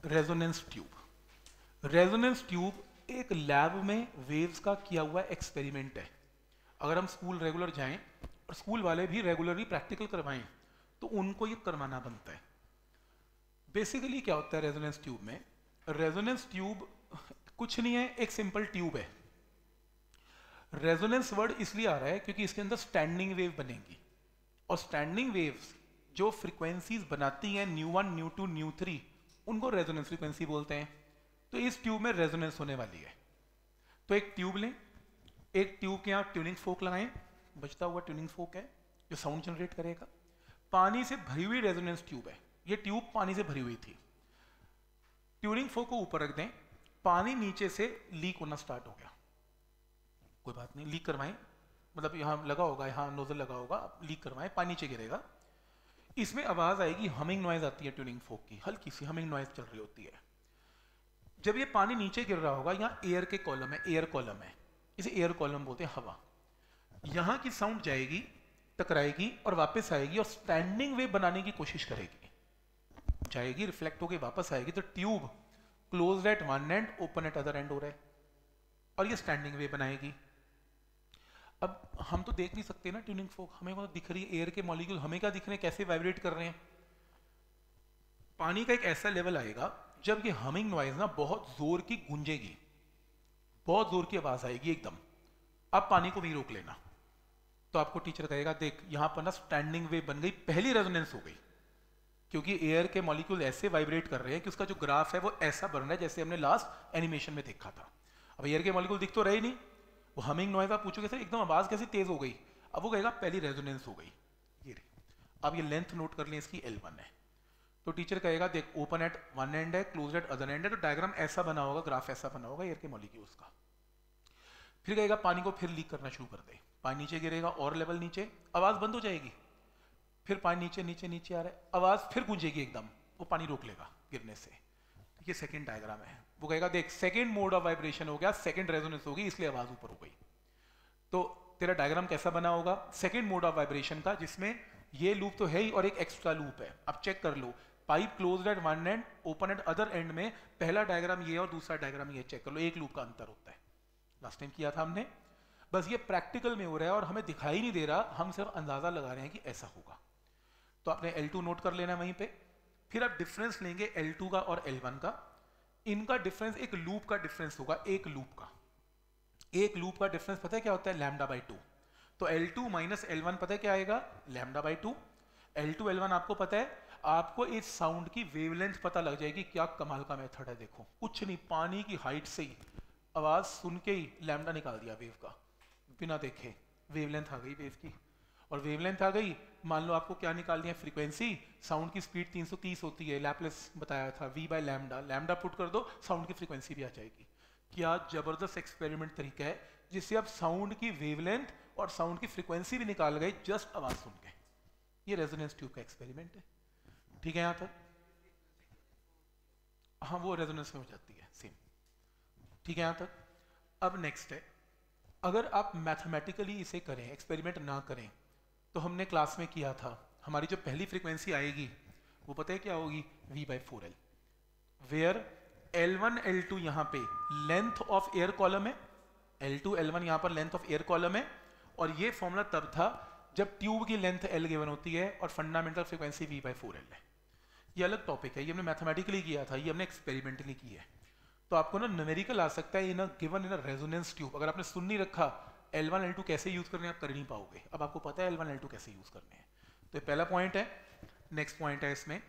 Resonance tube. Resonance tube एक lab में waves का किया हुआ एक्सपेरिमेंट है। अगर हम स्कूल रेगुलर जाएं और स्कूल वाले भी रेगुलरली प्रैक्टिकल करवाएं तो उनको ये करवाना बनता है। बेसिकली क्या होता है रेजोनेंस ट्यूब में? रेजोनेंस ट्यूब कुछ नहीं है, एक सिंपल ट्यूब है। रेजोनेंस वर्ड इसलिए आ रहा है क्योंकि इसके अंदर स्टैंडिंग वेव बनेगी, और स्टैंडिंग वेव्स जो फ्रीक्वेंसीज बनाती हैं न्यू 1 न्यू 2 न्यू 3, उनको रेजोनेंस फ्रीक्वेंसी बोलते हैं। तो इस ट्यूब में रेजोनेंस होने वाली है। तो एक ट्यूब लें, एक ट्यूब के यहाँ ट्यूनिंग फोक लगाएं, बचता हुआ ट्यूनिंग फोक है जो साउंड जनरेट करेगा। पानी से भरी हुई रेजोनेंस ट्यूब है, ये ट्यूब पानी से भरी हुई थी। ट्यूनिंग फोक को ऊपर रख दें, पानी नीचे से लीक होना स्टार्ट हो गया। कोई बात नहीं, लीक करवाएं, मतलब यहाँ लगा होगा, यहाँ नोजल लगा होगा, लीक करवाएं, पानी नीचे गिरेगा। इसमें आवाज आएगी, हमिंग नॉइज आती है ट्यूनिंग फोक की, हल्की सी हमिंग नॉइज चल रही होती है। जब ये पानी नीचे गिर रहा होगा, यहाँ एयर के कॉलम है, एयर कॉलम है, इसे एयर कॉलम बोलते हैं, हवा। यहाँ की साउंड जाएगी, टकराएगी और वापस आएगी और स्टैंडिंग वेव बनाने की कोशिश करेगी। जाएगी, रिफ्लेक्ट होकर वापस आएगी, तो tube closed at one end open at other end हो रहा है, और ये स्टैंडिंग वेव बनाएगी। अब हम तो देख नहीं सकते ना ट्यूनिंग फोक, हमें वो दिख रही है, एयर के मॉलिक्यूल हमें क्या दिख रहे हैं, कैसे वाइब्रेट कर रहे हैं। पानी का एक ऐसा लेवल आएगा जब ये हमिंग नॉइज ना बहुत जोर की गूंजेगी, बहुत जोर की आवाज आएगी एकदम। अब पानी को भी रोक लेना, तो आपको टीचर कहेगा देख यहां पर ना स्टैंडिंग वेव बन गई, पहली रेजोनेंस हो गई, क्योंकि एयर के मॉलिक्यूल ऐसे वाइब्रेट कर रहे हैं कि उसका जो ग्राफ है वो ऐसा बन रहा है जैसे हमने लास्ट एनिमेशन में देखा था। अब एयर के मॉलिक्यूल दिख तो रहे नहीं, वो हमिंग नॉइज आप पूछोगे सर एकदम आवाज कैसे तेज हो गई, अब वो कहेगा पहली रेजोनेंस हो गई, ये रही। अब ये लेंथ नोट कर लें, इसकी L1 है। तो टीचर कहेगा देख ओपन एट वन एंड है, क्लोज एट अदर एंड है, तो डायग्राम ऐसा बना होगा, ग्राफ ऐसा बना होगा एयर के मॉलिक्यूल्स का। फिर कहेगा पानी को फिर लीक करना शुरू कर दे, पानी नीचे गिरेगा और लेवल नीचे, आवाज बंद हो जाएगी। फिर पानी नीचे नीचे नीचे आ रहा है, आवाज फिर गूंजेगी एकदम, वो पानी रोक लेगा गिरने से। ये सेकंड डायग्राम है। वो कहेगा देख सेकंड मोड ऑफ वाइब्रेशन हो गया, सेकंड रेजोनेंस होगी, इसलिए आवाज ऊपर हो गई। तो तेरा डायग्राम कैसा बना होगा? सेकंड मोड ऑफ वाइब्रेशन का, जिसमें ये लूप तो है ही और एक एक्स्ट्रा लूप है। अब चेक कर लो, pipe closed at one end open at other end में पहला डायग्राम ये और दूसरा डायग्राम ये, चेक कर लो, एक लूप का अंतर होता है। लास्ट टाइम किया था हमने, बस ये प्रैक्टिकल में हो रहा है और हमें दिखाई नहीं दे रहा, हम सिर्फ अंदाजा लगा रहे हैं कि ऐसा होगा। तो आपने L2 नोट कर लेना वहीं पे। फिर आप डिफरेंस लेंगे L2 का और L1 का, इनका डिफरेंस एक लूप का डिफरेंस होगा, एक लूप का। एक लूप का डिफरेंस पता है क्या होता है? Lambda by 2। तो L2 माइनस L1 पता है क्या आएगा? Lambda by 2। L2 L1 आपको पता है, आपको इस साउंड की वेवलेंथ पता लग जाएगी। क्या कमाल का मेथड है, देखो कुछ नहीं, पानी की हाइट से ही आवाज सुन के ही लैम्डा निकाल दिया वेव का, बिना देखे वेवलेंथ आ गई वेव की। और वेवलेंथ आ गई, मान लो आपको क्या निकालनी है, फ्रीक्वेंसी। साउंड की स्पीड 330 होती है, लैपलेस बताया था, v by lambda, lambda put कर दो, साउंड की फ्रीक्वेंसी भी आ जाएगी। क्या जबरदस्त एक्सपेरिमेंट तरीका है, जिससे आप साउंड की वेवलेंथ और साउंड की फ्रीक्वेंसी भी निकाल गए जस्ट आवाज सुन के। ये रेजोनेंस ट्यूब का एक्सपेरिमेंट है। ठीक है यहाँ तक? हाँ, वो रेजोनेंस में हो जाती है सेम। ठीक है यहाँ तक? अब नेक्स्ट है, अगर आप मैथमेटिकली इसे करें, एक्सपेरिमेंट ना करें, तो हमने क्लास में किया था, हमारी जो पहली फ्रीक्वेंसी आएगी वो पता है क्या होगी? V/4L, वेयर L1 L2 यहाँ पे लेंथ ऑफ एयर कॉलम है, L2 L1 यहाँ पर लेंथ ऑफ एयर कॉलम है। और ये फॉर्मूला तब था जब ट्यूब की लेंथ L गिवन होती है और फंडामेंटल फ्रीक्वेंसी V/4L है। ये अलग टॉपिक है, ये हमने मैथमेटिकली किया था, ये हमने एक्सपेरिमेंटली किया है। तो आपको ना न्यूमेरिकल आ सकता है in a given in a resonance tube. अगर आपने सुन नहीं रखा L1 L2 कैसे यूज करने, आप कर नहीं पाओगे। अब आपको पता है L1 L2 कैसे यूज करने हैं। तो ये पहला पॉइंट है। नेक्स्ट पॉइंट है, इसमें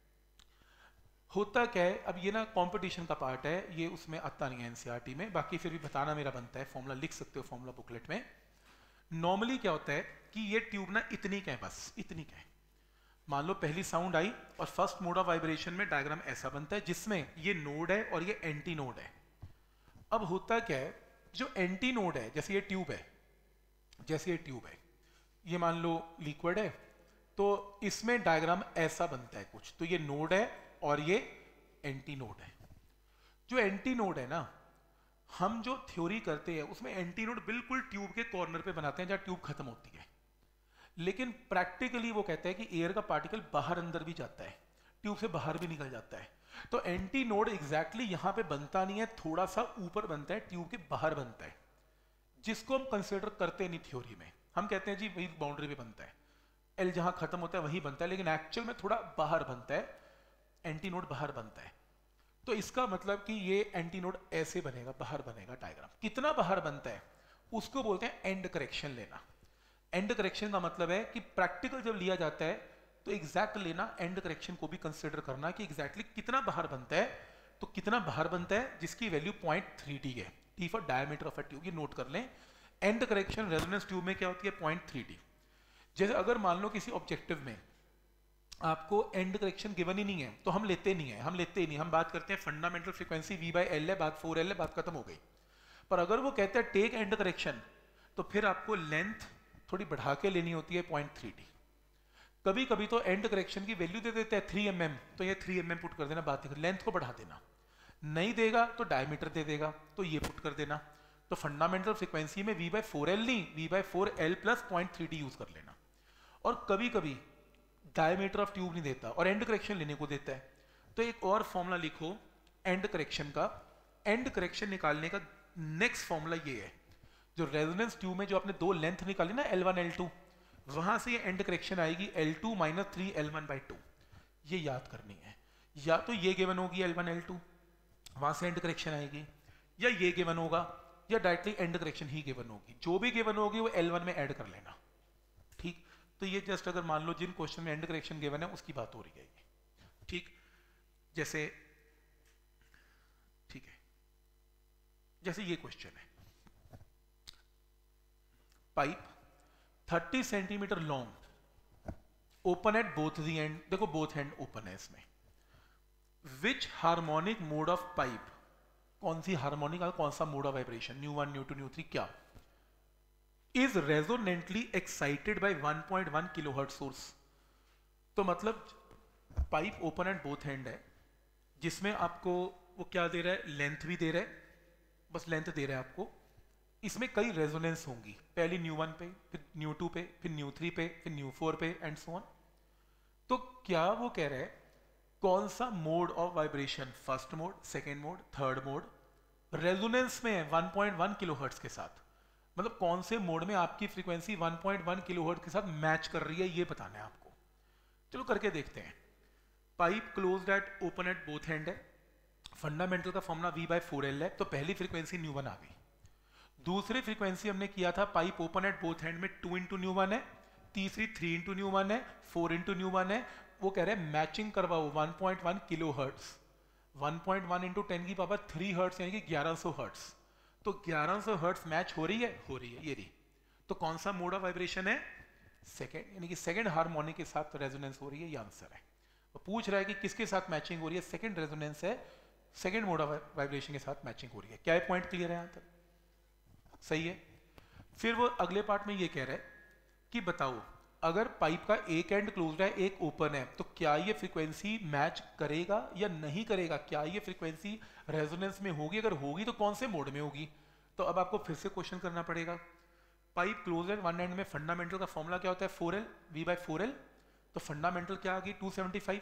होता क्या है, अब ये ना कंपटीशन का पार्ट है, ये उसमें आता नहीं है एनसीईआरटी में, बाकी फिर भी बताना मेरा बनता है, फॉर्मूला लिख सकते हो फॉर्मूला बुकलेट में। नॉर्मली क्या होता है कि ये ट्यूब ना इतनी का है, बस इतनी का है। मान लो पहली साउंड आई और फर्स्ट मोड ऑफ वाइब्रेशन में डायग्राम ऐसा बनता है जिसमें ये नोड है और ये एंटी नोड है। अब होता क्या है, जो एंटी नोड है, जैसे ये ट्यूब है, जैसे ये ट्यूब है, ये मान लो लिक्विड है, तो इसमें डायग्राम ऐसा बनता है कुछ। तो ये नोड है और ये एंटी नोड है। जो एंटी नोड है ना, हम जो थ्योरी करते हैं उसमें एंटी नोड बिल्कुल ट्यूब के कॉर्नर पे बनाते हैं जहां ट्यूब खत्म होती है। लेकिन प्रैक्टिकली वो कहता है कि एयर का पार्टिकल बाहर अंदर भी जाता है, ट्यूब से बाहर भी निकल जाता है। तो एंटी नोड एग्जैक्टली यहाँ पे बनता नहीं है, थोड़ा सा ऊपर बनता है, ट्यूब के बाहर बनता है, जिसको हम कंसिडर करते नहीं थ्योरी में। हम कहते हैं जी वही बाउंड्री पे बनता है, एल जहाँ खत्म होता है वही बनता है, लेकिन एक्चुअल में थोड़ा बाहर बनता है, एंटी नोड बाहर बनता है। तो इसका मतलब कि ये एंटी नोड ऐसे बनेगा, बाहर बनेगा डायग्राम। कितना बाहर बनता है उसको बोलते हैं एंड करेक्शन लेना। एंड करेक्शन का मतलब है कि प्रैक्टिकल जब लिया जाता है तो एग्जैक्ट लेना, एंड करेक्शन को भी कंसिडर करना कि एग्जैक्टली कितना बाहर बनता है। तो कितना बाहर बनता है जिसकी वैल्यू 0.3t है, T for diameter of a tube, ये नोट कर लें। एंड करेक्शन रेजोनेंस ट्यूब में क्या होती है 0.3t। जैसे अगर मान लो किसी ऑब्जेक्टिव में आपको एंड करेक्शन गिवन ही नहीं है तो हम लेते नहीं है, हम बात करते हैं फंडामेंटल फ्रीक्वेंसी v/l है, बात 4l है, बात खत्म हो गई। पर अगर वो कहते हैं टेक एंड करेक्शन तो फिर आपको लेंथ थोड़ी बढ़ा के लेनी होती है 0.3t। कभी कभी तो एंड करेक्शन की वैल्यू दे देते हैं 3 mm, तो ये 3 mm पुट कर देना, बात लेंथ को बढ़ा देना। नहीं देगा तो डायमीटर दे देगा, तो ये पुट कर देना। तो फंडामेंटल फ्रीक्वेंसी में v/4l नहीं, v/4l प्लस 0.3t यूज कर लेना। और कभी कभी डायमीटर ऑफ ट्यूब नहीं देता और एंड करेक्शन लेने को देता है, तो एक और फॉर्मूला लिखो एंड करेक्शन का। एंड करेक्शन निकालने का नेक्स्ट फॉर्मूला ये है, जो रेजोनेंस ट्यूब में जो आपने दो लेंथ निकाली ना L1 L2, वहां से ये एंड करेक्शन आएगी L2 - 3L1/2। ये याद करनी है, या तो ये गिवन होगी L1 L2, वहां से एंड करेक्शन आएगी, या ये गिवन होगा, या डायरेक्टली एंड करेक्शन ही गिवन होगी। जो भी गिवन होगी वो L1 में ऐड कर लेना, ठीक। तो ये जस्ट अगर मान लो जिन क्वेश्चन में एंड करेक्शन गिवन है उसकी बात हो रही है ये, ठीक। जैसे ठीक है, जैसे ये क्वेश्चन है, pipe 30 centimetre long, open at both the end, देखो बोथ एंड ओपन है इसमें। Which harmonic mode of pipe, कौन सी हार्मोनिक, कौन सा मोड ऑफ वाइब्रेशन, ν1 ν2 ν3 क्या, is resonantly excited by 1.1 kilohertz source. तो मतलब pipe open at both end है, जिसमें आपको वो क्या दे रहा है, लेंथ भी दे रहा है, बस लेंथ दे रहा है आपको। इसमें कई रेजोनेंस होंगी, पहली ν1 पे, फिर ν2 पे, फिर ν3 पे, फिर ν4 पे एंड सो ऑन। तो क्या वो कह रहे हैं कौन सा mode of vibration, first mode, second mode, third mode, resonance में है 1.1 किलोहर्ट्ज के साथ। मतलब कौन से मोड में आपकी फ्रीक्वेंसी 1.1 किलोहर्ट्ज के साथ मैच कर रही है, ये बताना है आपको। चलो करके देखते हैं। Pipe closed at open at both end है, फंडामेंटल का फॉर्मूला v/4l है, तो पहली फ्रीक्वेंसी ν1 आ गई। दूसरी फ्रीक्वेंसी हमने किया था pipe open at both end में 2 × ν1 है, तीसरी 3 × ν1 है, 4 × ν1 है। वो कह रहे हैं मैचिंग करवाओ 1.1 किलो हर्ट्स, 1.1 × 10³ हर्ट्स यानी कि 1100 हर्ट्स। तो 1100 हर्ट्स मैच हो रही है, ये रही। तो कौन सा मोड ऑफ वाइब्रेशन है, सेकेंड, यानी कि सेकेंड हार्मोनिक के साथ रेजोनेंस हो रही है, ये आंसर है। वो पूछ रहा है कि किसके साथ मैचिंग हो रही है, सेकेंड रेजोनेंस है, सेकेंड मोड ऑफ वाइब्रेशन के साथ मैचिंग हो रही है। क्या है, पॉइंट क्लियर है यहाँ तक, सही है। फिर वो अगले पार्ट में ये कह रहा है कि बताओ अगर पाइप का एक एंड क्लोज्ड है, एक ओपन है, तो क्या ये फ्रीक्वेंसी मैच करेगा या नहीं करेगा, क्या ये फ्रीक्वेंसी रेजोनेंस में होगी, अगर होगी तो कौन से मोड में होगी। तो अब आपको फिर से क्वेश्चन करना पड़ेगा। Pipe closed at one end में फंडामेंटल का फॉर्मूला क्या होता है 4l, v/4l। तो फंडामेंटल क्या आ गई 275,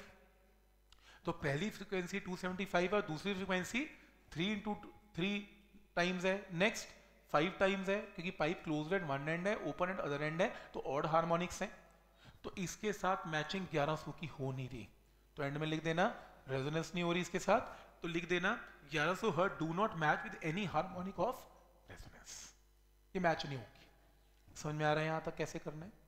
तो पहली फ्रीक्वेंसी 275 है, दूसरी फ्रीक्वेंसी 3 × 3 टाइम्स है, नेक्स्ट 5 टाइम्स है, क्योंकि pipe closed at one end है, ओपन एट अदर एंड है, तो ऑड हार्मोनिक्स है। तो इसके साथ मैचिंग 1100 की हो नहीं रही, तो एंड में लिख देना रेजोनेंस नहीं हो रही इसके साथ, तो लिख देना 1100 hertz do not match with any harmonic of resonance, ये मैच नहीं होगी। समझ में आ रहा है यहां तक कैसे करना है।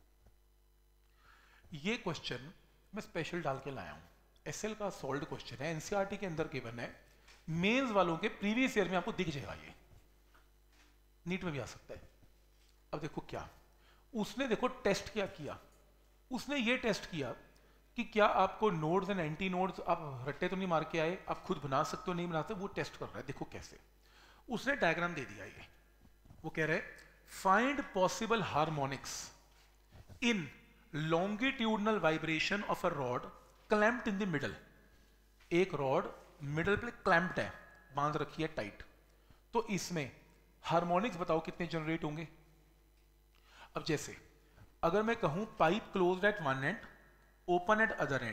ये क्वेश्चन मैं स्पेशल डाल के लाया हूं, एसएल का सॉल्व्ड क्वेश्चन है, एनसीईआरटी के अंदर गिवन है, मेंस वालों के प्रीवियस ईयर में आपको दिख जाएगा, ये नीट में भी आ सकता है। अब देखो क्या उसने, देखो टेस्ट क्या किया, उसने ये टेस्ट किया कि क्या आपको नोड्स एंड एंटी नोड्स, आप रट्टे तो नहीं मार के आए, आप खुद बना सकते हो नहीं बना सकते, वो टेस्ट कर रहा है। देखो कैसे, उसने डायग्राम दे दिया, ये वो कह रहे हैं find possible harmonics in longitudinal vibration of a rod clamped in the middle. एक रॉड मिडल पे क्लैम्प्ड है, बांध रखी है टाइट, तो इसमें हार्मोनिक्स बताओ कितने जनरेट होंगे। अब जैसे अगर मैं कहूं pipe closed at one end, open at other end,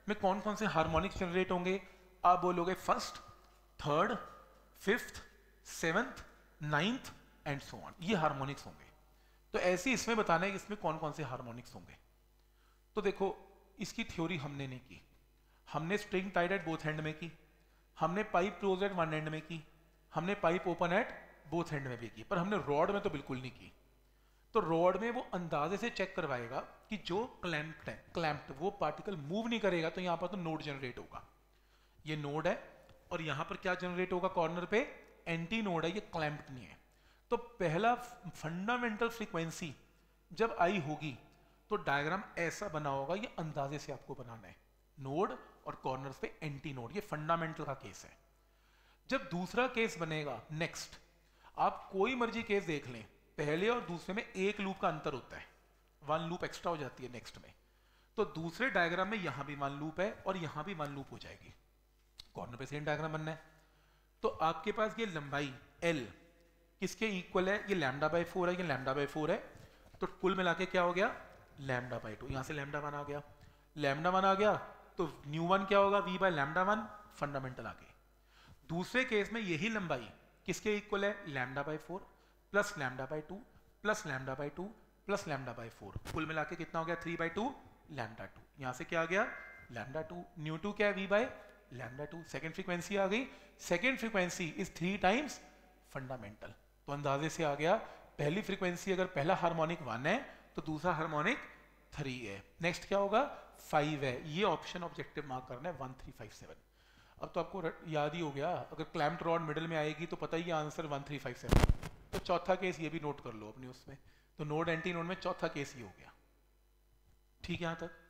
में कौन कौन से हार्मोनिक्स जनरेट होंगे? आप बोलोगे first, third, fifth, seventh, ninth and so on, ये हार्मोनिक्स होंगे। तो ऐसे इसमें बताना है कि इसमें कौन कौन से हार्मोनिक्स होंगे। तो देखो इसकी थ्योरी हमने नहीं की, हमने string tied at both end में की, हमने pipe close at one end में की, हमने pipe open at both end में भी की, पर हमने रॉड में तो बिल्कुल नहीं की। तो रॉड में वो अंदाजे से चेक करवाएगा कि जो क्लैम्प्ड है, क्लैम्प्ड वो पार्टिकल मूव नहीं करेगा, तो यहाँ पर तो नोड जनरेट होगा। ये नोड है और यहाँ पर क्या जनरेट होगा कॉर्नर पे? एंटी नोड है, ये क्लैम्प्ड नहीं है। तो पहला फंडामेंटल फ्रीक्वेंसी जब आई होगी तो डायग्राम ऐसा बना होगा, ये अंदाजे से आपको बनाना है, नोड और कॉर्नर्स पे एंटी नोड, ये फंडामेंटल का केस है। जब दूसरा केस बनेगा, नेक्स्ट आप कोई मर्जी केस देख लें, पहले और दूसरे में एक लूप का अंतर होता है, वन लूप एक्स्ट्रा हो जाती है नेक्स्ट में। तो दूसरे डायग्राम में यहां भी वन लूप है और यहां भी वन लूप हो जाएगी, कॉर्नर पे सेम डायग्राम बनना है। तो आपके पास ये लंबाई L किसके इक्वल है? ये लैम्डा बाई 4 है, ये लैम्डा बाई 4 है, तो कुल मिला के क्या हो गया? Lambda by 2। यहां से लैम्डा 1 आ गया, लैम्डा 1 आ गया, तो न्यू 1 क्या होगा? V बाय लैम्डा 1, फंडामेंटल आ गए। दूसरे केस में यही लंबाई किसके इक्वल है? Lambda by 4 plus lambda by 2 plus lambda by 2 plus lambda by 4, कुल मिला के कितना हो गया? 3 बाई 2 लैम्डा 2। यहां से क्या आ गया? लैम्डा 2। न्यू 2 क्या है? V by lambda 2। Second frequency आ गई, second frequency is 3 times fundamental. तो अंदाजे से आ गया, पहली फ्रीक्वेंसी अगर पहला हार्मोनिक 1 है तो दूसरा हार्मोनिक 3 है, नेक्स्ट क्या होगा? 5 है। ये ऑप्शन ऑब्जेक्टिव मार्क करना है 1 3 5 7। अब तो आपको याद ही हो गया, अगर क्लैम्प्ड रॉड मिडिल में आएगी तो पता ही आंसर 1 3 5 7। तो चौथा केस ये भी नोट कर लो अपने उसमें, तो नोड एंटी नोड में चौथा केस ये हो गया। ठीक है यहां तक?